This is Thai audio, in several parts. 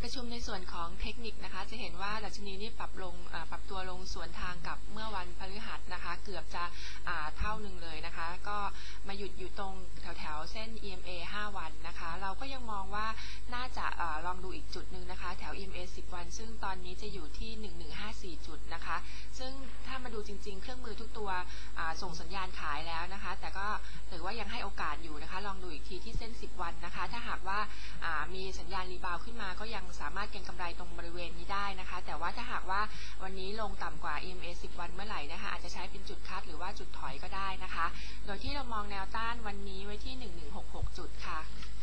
ประชุมในส่วนของเทคนิคนะคะจะเห็นว่าดัชนีนี้ปรับตัวลงสวนทางกับเมื่อวันพฤหัสนะคะเกือบจะเท่าหนึ่งเลยนะคะก็มาหยุดอยู่ตรงแถวเส้น EMA 5 วันนะคะเราก็ยังมองว่าน่าจะลองดูอีกจุดหนึ่งนะคะแถว EMA 10 วันซึ่งตอนนี้จะอยู่ที่1154จุดนะคะซึ่งถ้ามาดูจริงๆเครื่องมือทุกตัวส่งสัญญาณขายแล้วนะคะแต่ก็ถือว่ายังให้โอกาสอยู่นะคะลองดูอีกทีที่เส้น10 วันนะคะถ้าหากว่ามีสัญญาณรีบาวขึ้นมาก็ยังสามารถเก็งกำไรตรงบริเวณนี้ได้นะคะแต่ว่าถ้าหากว่าวันนี้ลงต่ำกว่า EMA 10 วันเมื่อไหร่นะคะอาจจะใช้เป็นจุดคัดหรือว่าจุดถอยก็ได้นะคะโดยที่เรามองแนวต้านวันนี้ไว้ที่1166จุดค่ะ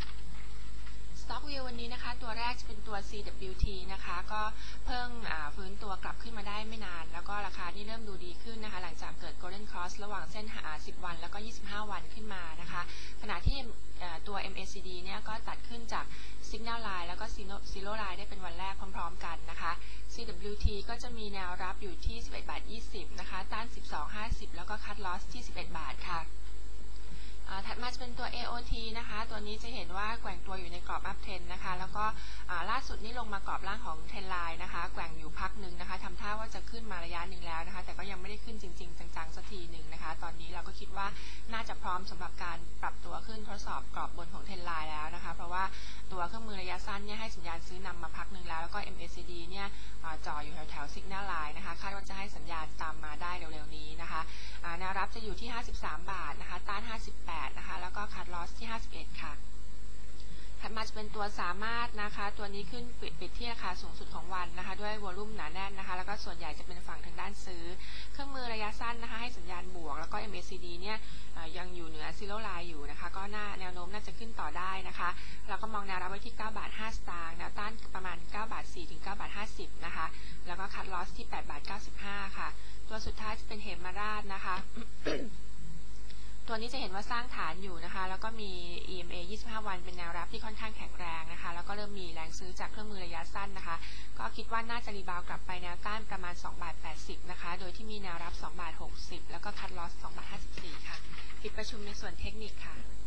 Stock View วันนี้นะคะตัวแรกจะเป็นตัว CWT นะคะก็เพิ่งฟื้นตัวกลับขึ้นมาได้ไม่นานแล้วก็ราคานี่เริ่มดูดีขึ้นนะคะหลังจากเกิด Golden Cross ระหว่างเส้น10 วันแล้วก็25 วันขึ้นมานะคะขณะที่ตัว MACD เนี่ยก็ตัดขึ้นจาก Signal Line แล้วก็ Zero Line ได้เป็นวันแรกพร้อมๆกันนะคะ CWT ก็จะมีแนวรับอยู่ที่11.20 นะคะต้าน12.50แล้วก็คัทลอสที่11 บาทค่ะถัดมาจะเป็นตัว AOT นะคะตัวนี้จะเห็นว่าแกว่งตัวอยู่ในกรอบ Up Trend นะคะแล้วก็ล่าสุดนี้ลงมากรอบล่างของ Trend Line นะคะแกว่งอยู่พักหนึ่งนะคะทำท่าว่าจะขึ้นมาระยะหนึ่งแล้วนะคะแต่ก็ยังไม่ได้ขึ้นจริงๆจังๆสักทีหนึ่งนะคะตอนนี้เราก็คิดว่าน่าจะพร้อมสำหรับการปรับตัวขึ้นทดสอบกรอบบนของ Trend Line แล้วนะคะเพราะว่าตัวเครื่องมือระยะสั้นเนี่ยให้สัญญาณซื้อนำมาพักหนึ่งแล้วก็ MACD เนี่ยจ่ออยู่แถว Signal Line นะคะคาดว่าจะให้สัญญาณตามมาได้เร็วๆนี้นะคะแนวรับจะอยู่ที่53 บาทนะคะต้าน58นะคะแล้วก็คัทลอสที่51ค่ะถัดมาจะเป็นตัวสามารถนะคะตัวนี้ขึ้นปิดที่ราคาสูงสุดของวันนะคะด้วยวอลุ่มหนาแน่นนะคะแล้วก็ส่วนใหญ่จะเป็นฝั่งทางด้านซื้อเครื่องมือระยะสั้นนะคะให้สัญญาณบวกแล้วก็ MACD เนี่ยยังอยู่เหนือ Zero Line อยู่นะคะก็แนวโน้มน่าจะขึ้นต่อได้นะคะเราก็มองแนวรับไว้ที่9.5 บาทแนวต้านประมาณ9.4 บาทถึง9.50 บาทนะคะแล้วก็คัทลอสที่8.95 บาทค่ะตัวสุดท้ายจะเป็นเหมราชนะคะ ตัวนี้จะเห็นว่าสร้างฐานอยู่นะคะแล้วก็มี EMA 25 วันเป็นแนวรับที่ค่อนข้างแข็งแรงนะคะแล้วก็เริ่มมีแรงซื้อจากเครื่องมือระยะสั้นนะคะก็คิดว่าน่าจะรีบาวกลับไปแนวต้านประมาณ2.80 บาทนะคะโดยที่มีแนวรับ2.60 บาทแล้วก็คัทลอส2.54 บาทค่ะปิดประชุมในส่วนเทคนิคค่ะ